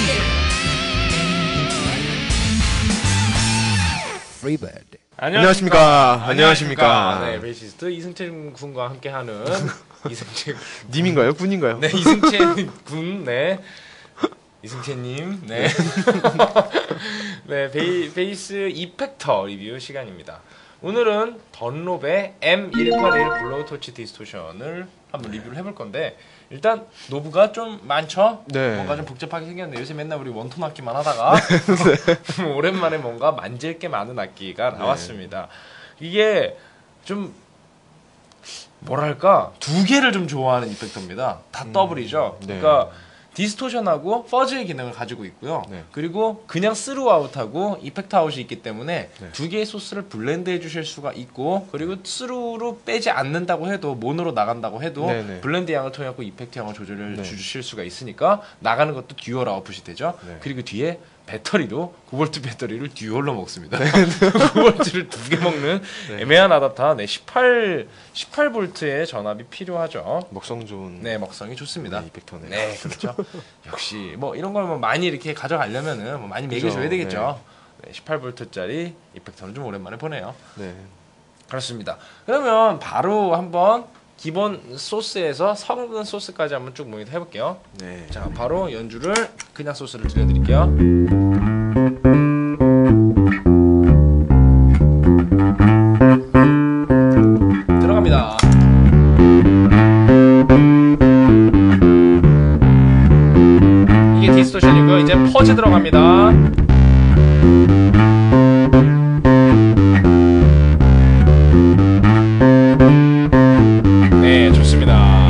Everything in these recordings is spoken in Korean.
프리베드. 안녕하십니까. 네, 베이시스트 이승채 군과 함께하는 이승채 님인가요? 군인가요? 네, 이승채 군. 네. 이승채님. 네. 네, 베이스 이펙터 리뷰 시간입니다. 오늘은 던롭의 M181 블로우토치 디스토션을 한번 리뷰를 해볼 건데, 일단 노브가 좀 많죠? 네. 뭔가 좀 복잡하게 생겼는데 요새 맨날 우리 원톤 악기만 하다가 네. 오랜만에 뭔가 만질 게 많은 악기가 나왔습니다. 네. 이게 좀 뭐랄까 두 개를 좀 좋아하는 이펙터입니다. 다 더블이죠. 네. 그러니까 디스토션하고 퍼즈의 기능을 가지고 있고요. 네. 그리고 그냥 스루아웃하고 이펙트 아웃이 있기 때문에 네. 두 개의 소스를 블렌드 해주실 수가 있고, 그리고 스루로 빼지 않는다고 해도 모노로 나간다고 해도 네네. 블렌드 양을 통해 갖고 이펙트 양을 조절해 네. 주실 수가 있으니까 나가는 것도 듀얼 아웃풋이 되죠. 네. 그리고 뒤에 배터리로 9V 배터리를 듀얼로 먹습니다. 9V를 두 개 먹는 네. 애매한 아답터. 네, 18V의 전압이 필요하죠. 먹성 좋은 네, 먹성이 좋습니다. 네, 이펙터네. 네, 그렇죠. 역시 뭐 이런 걸 뭐 많이 이렇게 가져가려면은 뭐 많이 그죠. 먹여줘야 되겠죠. 네. 18V짜리 이펙터는 좀 오랜만에 보네요. 네. 그렇습니다. 그러면 바로 한번 기본 소스에서 섞은 소스까지 한번 쭉 모니터 해볼게요. 네. 자, 바로 연주를 그냥 소스를 들려드릴게요. 들어갑니다. 이게 디스토션이고요. 이제 퍼즈 들어갑니다. 네, 좋습니다.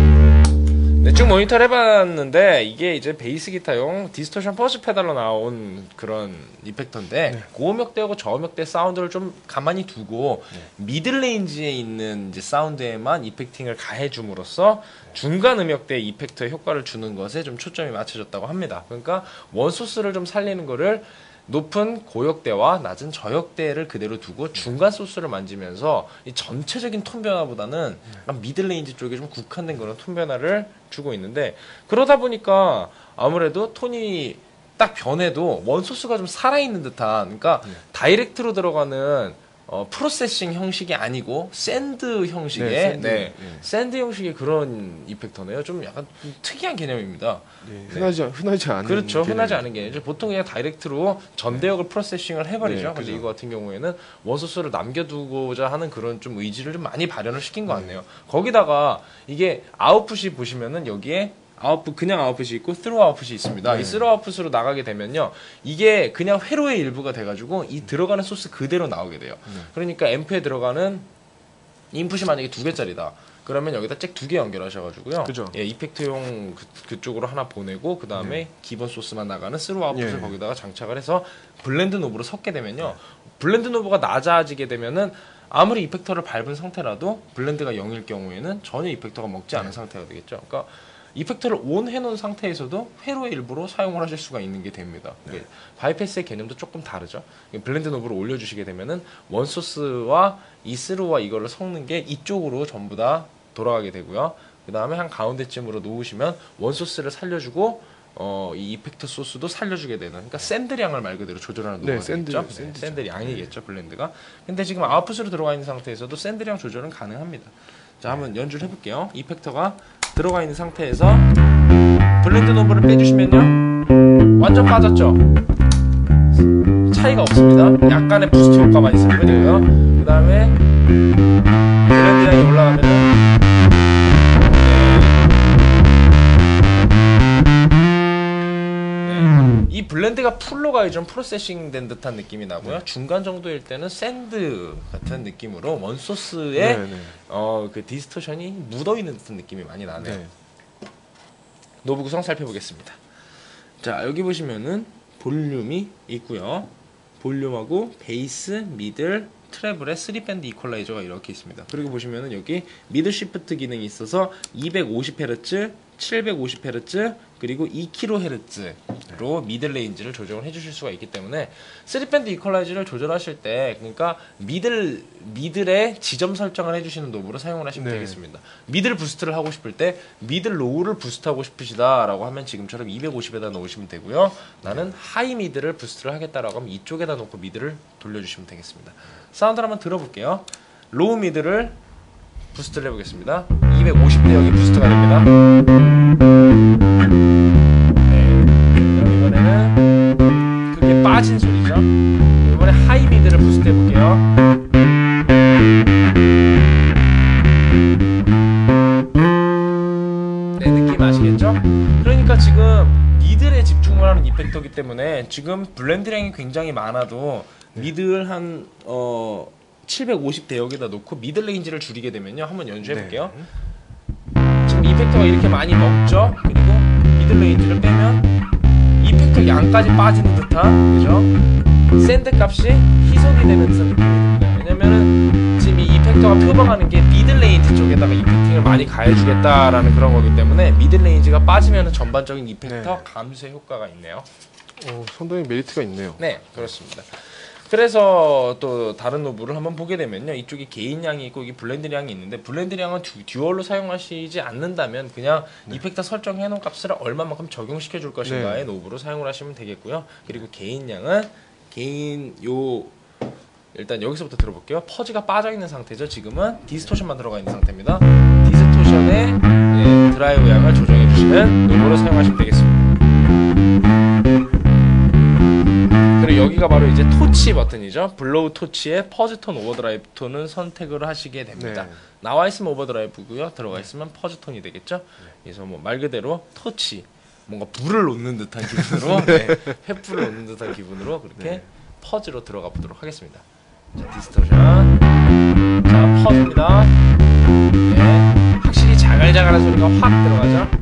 네, 쭉 모니터를 해봤는데 이게 이제 베이스 기타용 디스토션 퍼즈 페달로 나온 그런 이펙터인데, 네. 고음역대하고 저음역대 사운드를 좀 가만히 두고 미들 레인지에 있는 이제 사운드에만 이펙팅을 가해줌으로써 중간 음역대 이펙터의 효과를 주는 것에 좀 초점이 맞춰졌다고 합니다. 그러니까 원소스를 좀 살리는 거를 높은 고역대와 낮은 저역대를 그대로 두고 중간 소스를 만지면서 이 전체적인 톤 변화보다는 약간 미들레인지 쪽에 좀 국한된 그런 톤 변화를 주고 있는데, 그러다 보니까 아무래도 톤이 딱 변해도 원소스가 좀 살아있는 듯한, 그러니까 다이렉트로 들어가는 프로세싱 형식이 아니고 샌드 형식의 네, 샌드 형식의 그런 이펙터네요. 좀 약간 좀 특이한 개념입니다. 네. 흔하지 않은. 그렇죠. 흔하지 개념이죠. 않은 개념이죠. 보통 그냥 다이렉트로 전대역을 프로세싱을 해버리죠. 네, 근데 그죠. 이거 같은 경우에는 원소스를 남겨두고자 하는 그런 좀 의지를 좀 많이 발현을 시킨 것 같네요. 거기다가 이게 아웃풋이 보시면은 여기에 아웃풋, 그냥 아웃풋이 있고 스루 아웃풋이 있습니다. 네. 이 스루 아웃풋으로 나가게 되면요, 이게 그냥 회로의 일부가 돼가지고 이 들어가는 소스 그대로 나오게 돼요. 그러니까 앰프에 들어가는 인풋이 만약에 2개짜리다. 그러면 여기다 잭 2개 연결하셔가지고요. 그죠. 예, 이펙트용 그쪽으로 하나 보내고, 그 다음에 기본 소스만 나가는 스루 아웃풋을 예. 거기다가 장착을 해서 블렌드 노브로 섞게 되면요, 블렌드 노브가 낮아지게 되면은 아무리 이펙터를 밟은 상태라도 블렌드가 0일 경우에는 전혀 이펙터가 먹지 않은 상태가 되겠죠. 그러니까 이펙터를 온 해놓은 상태에서도 회로의 일부로 사용을 하실 수가 있는 게 됩니다. 이게 바이패스의 개념도 조금 다르죠. 블렌드 노브를 올려주시게 되면은 원소스와 이 스루와 이거를 섞는 게 이쪽으로 전부 다 돌아가게 되고요. 그 다음에 한 가운데쯤으로 놓으시면 원소스를 살려주고 이 이펙터 소스도 살려주게 되는, 그러니까 샌드량을 말 그대로 조절하는 노브가 되겠죠. 샌드량이겠죠, 블렌드가. 근데 지금 아웃풋으로 들어가 있는 상태에서도 샌드량 조절은 가능합니다. 자, 한번 연주를 해볼게요. 이펙터가 들어가 있는 상태에서 블렌드 노브를 빼주시면요, 완전 빠졌죠? 차이가 없습니다. 약간의 부스트 효과만 있으면 되고요. 그 다음에 블렌드 양이 올라가면은 이 블렌드가 풀로 가야 좀 프로세싱 된 듯한 느낌이 나고요. 중간 정도일 때는 샌드 같은 느낌으로 원소스에 그 디스토션이 묻어있는 듯한 느낌이 많이 나네요. 네. 노브 구성 살펴보겠습니다. 자, 여기 보시면은 볼륨이 있고요. 볼륨하고 베이스, 미들, 트래블의 3밴드 이퀄라이저가 이렇게 있습니다. 그리고 보시면은 여기 미드 시프트 기능이 있어서 250Hz, 750Hz, 그리고 2kHz 로 미드 레인지를 조정을 해주실 수가 있기 때문에 3밴드 이퀄라이저를 조절하실 때 그러니까 미들의 지점 설정을 해주시는 노브로 사용을 하시면 네. 되겠습니다. 미들 부스트를 하고 싶을 때 미들 로우를 부스트하고 싶으시다라고 하면 지금처럼 250에다 놓으시면 되고요. 나는 하이 미드를 부스트를 하겠다라고 하면 이쪽에다 놓고 미드를 돌려주시면 되겠습니다. 사운드를 한번 들어볼게요. 로우 미드를 부스트를 해보겠습니다. 250대 여기 부스트가 됩니다. 이번에는 그게 빠진 소리죠. 이번에 하이 미드를 부스트 해볼게요. 네, 느낌 아시겠죠? 그러니까 지금 미들에 집중을 하는 이펙터이기 때문에 지금 블렌드량이 굉장히 많아도 미들 한 750대 여기다 놓고 미들 레인지를 줄이게 되면요. 한번 연주해볼게요. 지금 이펙터가 이렇게 많이 먹죠? 그리고 미들 레인지를 빼면 이펙터 양까지 빠지는 듯한, 그죠? 샌드 값이 희석이 되는 듯한 느낌이 듭니다. 왜냐면은 지금 이 이펙터가 표방하는 게 미들 레인지 쪽에다가 이펙팅을 많이 가해주겠다라는 그런 거기 때문에 미들 레인지가 빠지면은 전반적인 이펙터 감소의 효과가 있네요. 상당히 메리트가 있네요. 네, 그렇습니다. 그래서 또 다른 노브를 한번 보게 되면요, 이쪽에 개인량이 있고 이게 블렌드량이 있는데 블렌드량은 듀얼로 사용하시지 않는다면 그냥 이펙터 설정해 놓은 값을 얼마만큼 적용시켜 줄 것인가의 노브로 사용을 하시면 되겠고요. 그리고 개인량은 일단 여기서부터 들어볼게요. 퍼즈가 빠져 있는 상태죠. 지금은 디스토션만 들어가 있는 상태입니다. 디스토션의 드라이브 양을 조정해 주시는 노브로 사용하시면 되겠습니다. 그리고 여기가 바로 이제 토치 버튼이죠. 블로우 토치의 퍼즈톤 오버드라이브 톤은 선택을 하시게 됩니다. 네. 나와 있으면 오버드라이브고요. 들어가 있으면 퍼즈톤이 되겠죠. 그래서 뭐 말 그대로 토치, 뭔가 불을 놓는 듯한 기분으로 횃불을 놓는 듯한 기분으로 그렇게 퍼즈로 들어가 보도록 하겠습니다. 자, 디스토션, 자, 퍼즈입니다. 네, 확실히 자갈자갈한 소리가 확 들어가죠.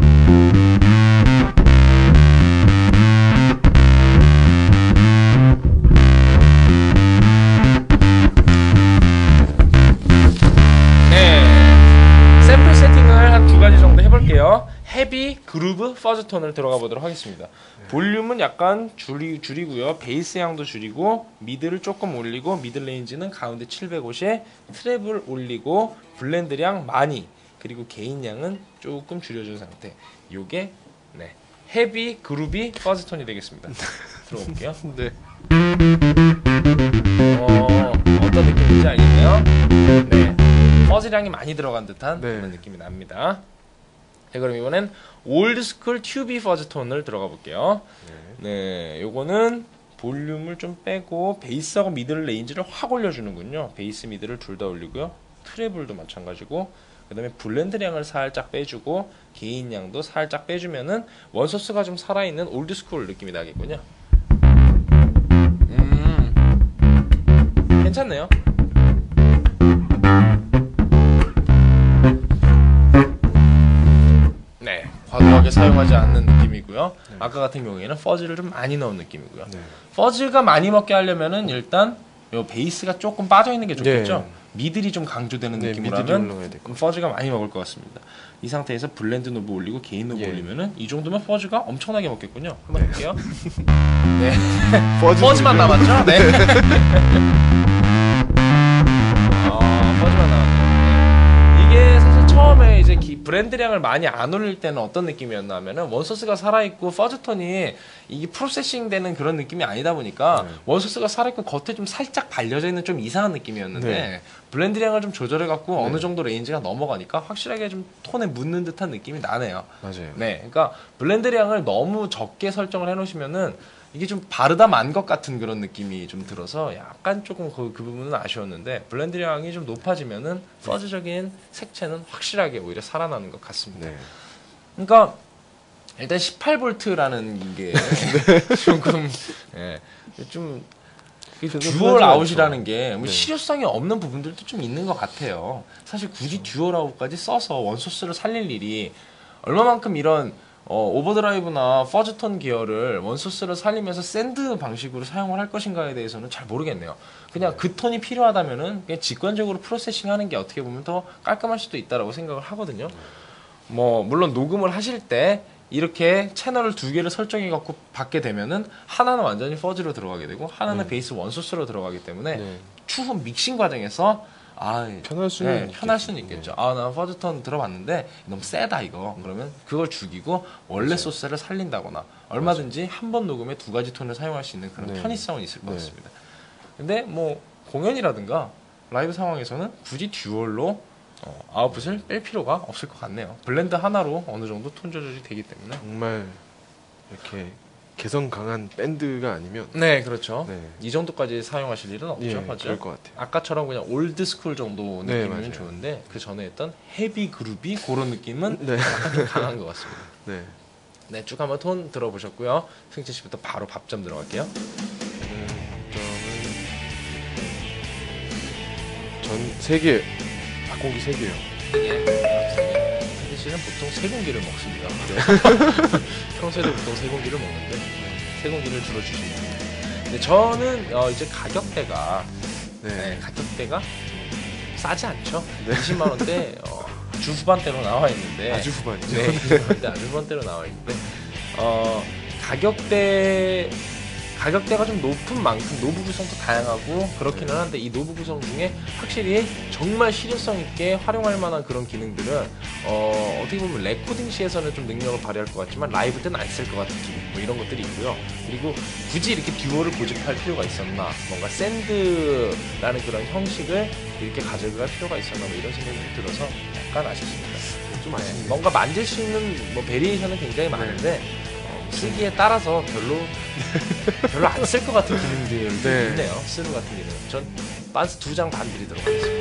샘플 세팅을 한 두 가지 정도 해볼게요. 헤비, 그루브, 퍼즈톤을 들어가 보도록 하겠습니다. 볼륨은 약간 줄이고요. 베이스 양도 줄이고 미드를 조금 올리고 미드 레인지는 가운데 750에 트랩을 올리고 블렌드량 많이, 그리고 개인량은 조금 줄여준 상태. 요게 헤비, 그루비, 퍼즈톤이 되겠습니다. 들어볼게요. 네. 어떤 느낌인지 알겠네요. 네, 퍼즈량이 많이 들어간 듯한 그런 느낌이 납니다. 자, 그럼 이번엔 올드스쿨 튜비 퍼즈톤을 들어가 볼게요. 네, 요거는 볼륨을 좀 빼고 베이스하고 미드 레인지를 확 올려주는군요. 베이스 미드를 둘 다 올리고요. 트래블도 마찬가지고, 그 다음에 블렌드량을 살짝 빼주고 개인량도 살짝 빼주면은 원소스가 좀 살아있는 올드스쿨 느낌이 나겠군요. 괜찮네요. 네, 과도하게 사용하지 않는 느낌이고요. 아까 같은 경우에는 퍼즈를 좀 많이 넣은 느낌이고요. 퍼즈가 많이 먹게 하려면은 일단 요 베이스가 조금 빠져 있는 게 좋겠죠. 미들이 좀 강조되는 느낌이라면 퍼즈가 많이 먹을 것 같습니다. 이 상태에서 블렌드 노브 올리고 개인 노브 올리면은 이 정도면 퍼즈가 엄청나게 먹겠군요. 한번 볼게요. 네, 퍼즈만 남았죠? 네. 퍼즈만 남았네요. 이게 사실 처음에 이제 브랜드량을 많이 안 올릴 때는 어떤 느낌이었나 하면은 원소스가 살아있고 퍼즈톤이 이게 프로세싱 되는 그런 느낌이 아니다 보니까 원소스가 살아있고 겉에 좀 살짝 발려져 있는 좀 이상한 느낌이었는데 블렌드량을 좀 조절해갖고 어느 정도 레인지가 넘어가니까 확실하게 좀 톤에 묻는 듯한 느낌이 나네요. 맞아요. 네, 그러니까 블렌드량을 너무 적게 설정을 해놓으시면은 이게 좀 바르다 만 것 같은 그런 느낌이 좀 들어서 약간 조금 그 부분은 아쉬웠는데 블렌드량이 좀 높아지면은 퍼즈적인 색채는 확실하게 오히려 살아나는 것 같습니다. 그러니까 일단 18V라는 게 조금 좀 듀얼 아웃이라는 게 뭐 실효성이 없는 부분들도 좀 있는 것 같아요. 사실 굳이 듀얼 아웃까지 써서 원소스를 살릴 일이 얼마만큼 이런 오버드라이브나 퍼즈톤 기어를 원소스를 살리면서 샌드 방식으로 사용을 할 것인가에 대해서는 잘 모르겠네요. 그냥 그 톤이 필요하다면은 그냥 직관적으로 프로세싱 하는 게 어떻게 보면 더 깔끔할 수도 있다라고 생각을 하거든요. 뭐 물론 녹음을 하실 때 이렇게 채널을 두 개를 설정해 갖고 받게 되면은 하나는 완전히 퍼즈로 들어가게 되고 하나는 네. 베이스 원소스로 들어가기 때문에 네. 추후 믹싱 과정에서 편할 수는 편할 수는 있겠죠. 아, 나 퍼즈턴 들어봤는데 너무 세다 이거. 그러면 그걸 죽이고 원래 맞아요. 소스를 살린다거나 얼마든지 한 번 녹음에 두 가지 톤을 사용할 수 있는 그런 네. 편의성은 있을 것 네. 같습니다. 근데 뭐 공연이라든가 라이브 상황에서는 굳이 듀얼로 아웃풋을 뺄 필요가 없을 것 같네요. 블렌드 하나로 어느 정도 톤 조절이 되기 때문에. 정말 이렇게 개성 강한 밴드가 아니면 네, 그렇죠. 네. 이 정도까지 사용하실 일은 없죠. 예, 맞죠? 그럴 것 같아요. 아까처럼 그냥 올드 스쿨 정도 네, 느낌이면 맞아요. 좋은데 그 전에 했던 헤비 그루비 그런 느낌은 네. 약간 좀 강한 것 같습니다. 네. 네, 쭉 한번 톤 들어보셨고요. 승재 씨부터 바로 밥점 들어갈게요. 전 3개, 박공기 3개요. 승재 씨는 보통 세 공기를 먹습니다. 평소에도 보통 세 공기를 먹는데 세 공기를 주로 주십니다. 근데 저는 이제 가격대가 네. 가격대가 싸지 않죠. 네. 20만 원대 주 후반대로 나와 있는데 아주 후반이죠. 네, 아주 후반대로 나와 있는데 가격대가 좀 높은 만큼 노브 구성도 다양하고 그렇기는 한데 이 노브 구성 중에 확실히 정말 실용성 있게 활용할 만한 그런 기능들은 어떻게 보면 레코딩 시에서는 좀 능력을 발휘할 것 같지만 라이브 때는 안 쓸 것 같은 기능 뭐 이런 것들이 있고요. 그리고 굳이 이렇게 듀오를 고집할 필요가 있었나, 뭔가 샌드라는 그런 형식을 이렇게 가져갈 필요가 있었나 뭐 이런 생각이 좀 들어서 약간 아쉽습니다. 좀 아쉽네요. 뭔가 만질 수 있는 뭐 베리에이션은 굉장히 많은데 쓰기에 따라서 별로 안 쓸 것 같은 기능들이 네. 있네요. 쓰는 같은 기능. 전 반스 2장 반 드리도록 하겠습니다.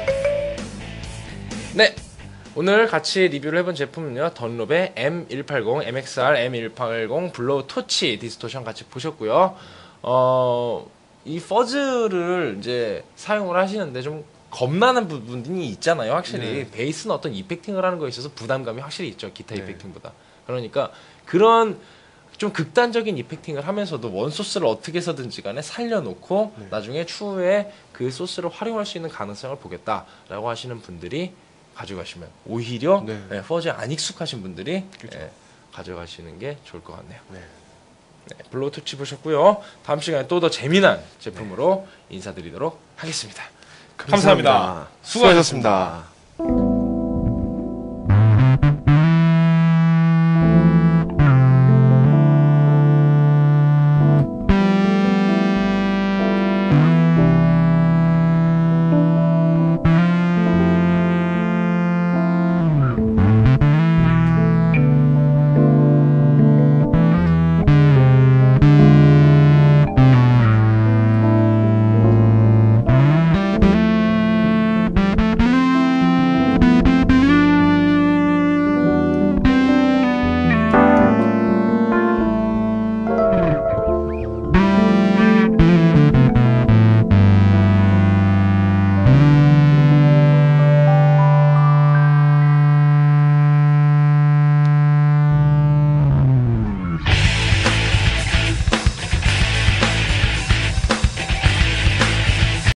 네. 오늘 같이 리뷰를 해본 제품은요. 던롭의 M180, MXR M180 블로우 토치 디스토션 같이 보셨고요. 이 퍼즈를 이제 사용을 하시는데 좀 겁나는 부분이 있잖아요. 확실히 네. 베이스는 어떤 이펙팅을 하는 거에 있어서 부담감이 확실히 있죠. 기타 네. 이펙팅보다. 그러니까 그런 좀 극단적인 이펙팅을 하면서도 원 소스를 어떻게 해서든지 간에 살려놓고 네. 나중에 추후에 그 소스를 활용할 수 있는 가능성을 보겠다라고 하시는 분들이 가져가시면 오히려 네. 퍼즈에 안 익숙하신 분들이 그렇죠. 가져가시는 게 좋을 것 같네요. 네. 네, 블로우 토치 보셨고요. 다음 시간에 또 더 재미난 제품으로 인사드리도록 하겠습니다. 감사합니다. 수고하셨습니다.